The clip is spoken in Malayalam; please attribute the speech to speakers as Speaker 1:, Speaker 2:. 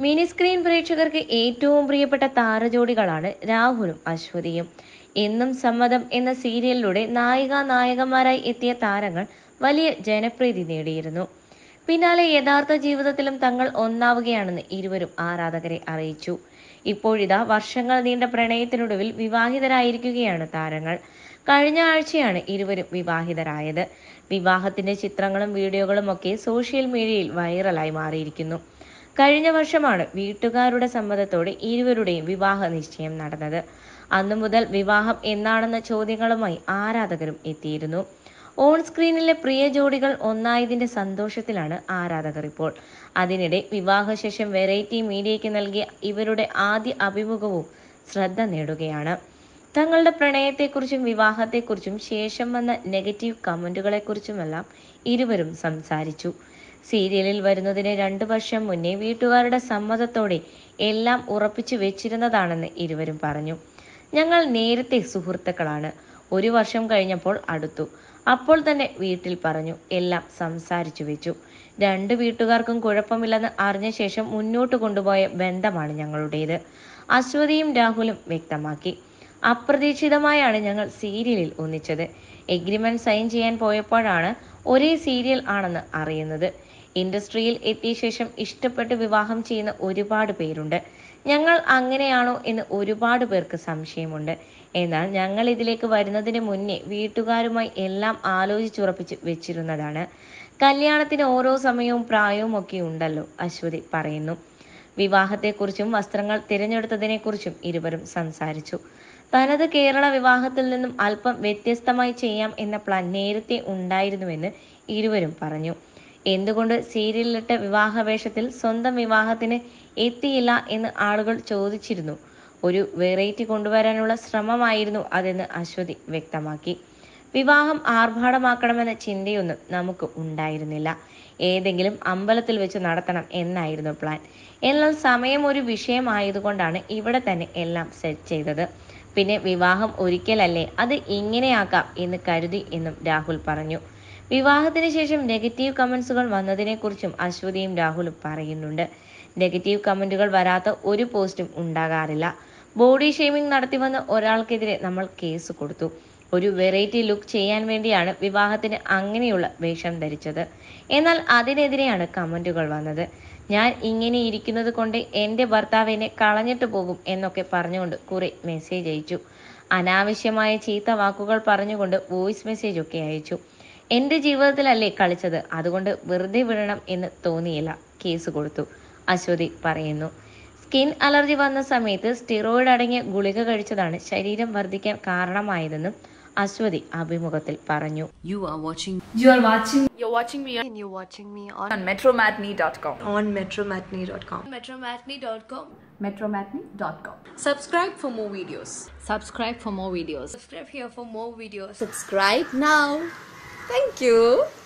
Speaker 1: മിനി സ്ക്രീൻ പ്രേക്ഷകർക്ക് ഏറ്റവും പ്രിയപ്പെട്ട താരജോഡികളാണ് രാഹുലും അശ്വതിയും. എന്നും സമ്മതം എന്ന സീരിയലിലൂടെ നായികമാരായി എത്തിയ താരങ്ങൾ വലിയ ജനപ്രീതി നേടിയിരുന്നു. പിന്നാലെ യഥാർത്ഥ ജീവിതത്തിലും തങ്ങൾ ഒന്നാവുകയാണെന്ന് ഇരുവരും ആരാധകരെ അറിയിച്ചു. ഇപ്പോഴിതാ വർഷങ്ങൾ നീണ്ട പ്രണയത്തിനൊടുവിൽ വിവാഹിതരായിരിക്കുകയാണ് താരങ്ങൾ. കഴിഞ്ഞ ആഴ്ചയാണ് ഇരുവരും വിവാഹിതരായത്. വിവാഹത്തിന്റെ ചിത്രങ്ങളും വീഡിയോകളും ഒക്കെ സോഷ്യൽ മീഡിയയിൽ വൈറലായി മാറിയിരിക്കുന്നു. കഴിഞ്ഞ വർഷമാണ് വീട്ടുകാരുടെ സമ്മതത്തോടെ ഇരുവരുടെയും വിവാഹ നിശ്ചയം നടന്നത്. അന്നു മുതൽ വിവാഹം എന്നാണെന്ന ചോദ്യങ്ങളുമായി ആരാധകരും എത്തിയിരുന്നു. ഓൺ സ്ക്രീനിലെ പ്രിയ ജോഡികൾ ഒന്നായതിന്റെ സന്തോഷത്തിലാണ് ആരാധകർ ഇപ്പോൾ. അതിനിടെ വിവാഹശേഷം വെറൈറ്റി മീഡിയയ്ക്ക് നൽകിയ ഇവരുടെ ആദ്യ അഭിമുഖവും ശ്രദ്ധ നേടുകയാണ്. തങ്ങളുടെ പ്രണയത്തെക്കുറിച്ചും വിവാഹത്തെക്കുറിച്ചും ശേഷം വന്ന നെഗറ്റീവ് കമന്റുകളെക്കുറിച്ചുമെല്ലാം ഇരുവരും സംസാരിച്ചു. സീരിയലിൽ വരുന്നതിന് 2 വർഷം മുന്നേ വീട്ടുകാരുടെ സമ്മതത്തോടെ എല്ലാം ഉറപ്പിച്ചു വെച്ചിരുന്നതാണെന്ന് ഇരുവരും പറഞ്ഞു. ഞങ്ങൾ നേരത്തെ സുഹൃത്തുക്കളാണ്. 1 വർഷം കഴിഞ്ഞപ്പോൾ അടുത്തു. അപ്പോൾ തന്നെ വീട്ടിൽ പറഞ്ഞു. എല്ലാം സംസാരിച്ചു വെച്ചു. 2 വീട്ടുകാർക്കും കുഴപ്പമില്ലെന്ന് അറിഞ്ഞ ശേഷം മുന്നോട്ട് കൊണ്ടുപോയ ബന്ധമാണ് ഞങ്ങളുടേത്. അശ്വതിയും രാഹുലും വ്യക്തമാക്കി. അപ്രതീക്ഷിതമായാണ് ഞങ്ങൾ സീരിയലിൽ ഒന്നിച്ചത്. എഗ്രിമെന്റ് സൈൻ ചെയ്യാൻ പോയപ്പോഴാണ് ഒരേ സീരിയൽ ആണെന്ന് അറിയുന്നത്. ഇൻഡസ്ട്രിയിൽ എത്തിയ ശേഷം ഇഷ്ടപ്പെട്ട് വിവാഹം ചെയ്യുന്ന ഒരുപാട് പേരുണ്ട്. ഞങ്ങൾ അങ്ങനെയാണോ എന്ന് ഒരുപാട് പേർക്ക് സംശയമുണ്ട്. എന്നാൽ ഞങ്ങൾ ഇതിലേക്ക് വരുന്നതിന് മുന്നേ വീട്ടുകാരുമായി എല്ലാം ആലോചിച്ചുറപ്പിച്ച് വെച്ചിരുന്നതാണ്. കല്യാണത്തിന് ഓരോ സമയവും പ്രായവും ഒക്കെ ഉണ്ടല്ലോ, അശ്വതി പറയുന്നു. വിവാഹത്തെക്കുറിച്ചും വസ്ത്രങ്ങൾ തിരഞ്ഞെടുത്തതിനെക്കുറിച്ചും ഇരുവരും സംസാരിച്ചു. തനത് കേരള വിവാഹത്തിൽ നിന്നും അല്പം വ്യത്യസ്തമായി ചെയ്യാം എന്ന പ്ലാൻ നേരത്തെ ഉണ്ടായിരുന്നുവെന്ന് ഇരുവരും പറഞ്ഞു. എന്തുകൊണ്ട് സീരിയലിലിട്ട വിവാഹവേഷത്തിൽ സ്വന്തം വിവാഹത്തിന് എത്തിയില്ല എന്ന് ആളുകൾ ചോദിച്ചിരുന്നു. ഒരു വെറൈറ്റി കൊണ്ടുവരാനുള്ള ശ്രമമായിരുന്നു അതെന്ന് അശ്വതി വ്യക്തമാക്കി. വിവാഹം ആർഭാടമാക്കണമെന്ന ചിന്തയൊന്നും നമുക്ക് ഉണ്ടായിരുന്നില്ല. ഏതെങ്കിലും അമ്പലത്തിൽ വെച്ച് നടത്തണം എന്നായിരുന്നു പ്ലാൻ. എന്നാൽ സമയം ഒരു വിഷയമായതുകൊണ്ടാണ് ഇവിടെ തന്നെ എല്ലാം സെറ്റ് ചെയ്തത്. പിന്നെ വിവാഹം ഒരിക്കലല്ലേ, അത് ഇങ്ങനെയാക്കാം എന്ന് കരുതി എന്നും രാഹുൽ പറഞ്ഞു. വിവാഹത്തിന് ശേഷം നെഗറ്റീവ് കമന്റ്സുകൾ വന്നതിനെക്കുറിച്ചും അശ്വതിയും രാഹുലും പറയുന്നുണ്ട്. നെഗറ്റീവ് കമന്റുകൾ വരാത്ത ഒരു പോസ്റ്റും ഉണ്ടാകാറില്ല. ബോഡി ഷെയ്മിംഗ് നടത്തി വന്ന ഒരാൾക്കെതിരെ നമ്മൾ കേസ് കൊടുത്തു. ഒരു വെറൈറ്റി ലുക്ക് ചെയ്യാൻ വേണ്ടിയാണ് വിവാഹത്തിന് അങ്ങനെയുള്ള വേഷം ധരിച്ചത്. എന്നാൽ അതിനെതിരെയാണ് കമന്റുകൾ വന്നത്. ഞാൻ ഇങ്ങനെ ഇരിക്കുന്നത് കൊണ്ട് എൻ്റെ ഭർത്താവ് എന്നെ കളഞ്ഞിട്ട് പോകും എന്നൊക്കെ പറഞ്ഞുകൊണ്ട് കുറെ മെസ്സേജ് അയച്ചു. അനാവശ്യമായ ചീത്ത വാക്കുകൾ പറഞ്ഞുകൊണ്ട് വോയിസ് മെസ്സേജ് ഒക്കെ അയച്ചു. എൻ്റെ ജീവിതത്തിലല്ലേ കളിച്ചത്, അതുകൊണ്ട് വെറുതെ വിടണം എന്ന് തോന്നിയില്ല, കേസ് കൊടുത്തു, അശ്വതി പറയുന്നു. സ്കിൻ അലർജി വന്ന സമയത്ത് സ്റ്റിറോയിഡ് അടങ്ങിയ ഗുളിക കഴിച്ചതാണ് ശരീരം വർദ്ധിക്കാൻ കാരണമായതെന്നും അശ്വതി അഭിമുഖത്തിൽ പറഞ്ഞു.
Speaker 2: You're watching me on metromatinee.com.
Speaker 3: On metromatinee.com.
Speaker 2: metromatinee.com.
Speaker 3: Subscribe for more videos.
Speaker 2: Subscribe for more videos.
Speaker 3: Subscribe here for more videos.
Speaker 2: Subscribe now.
Speaker 3: Thank you.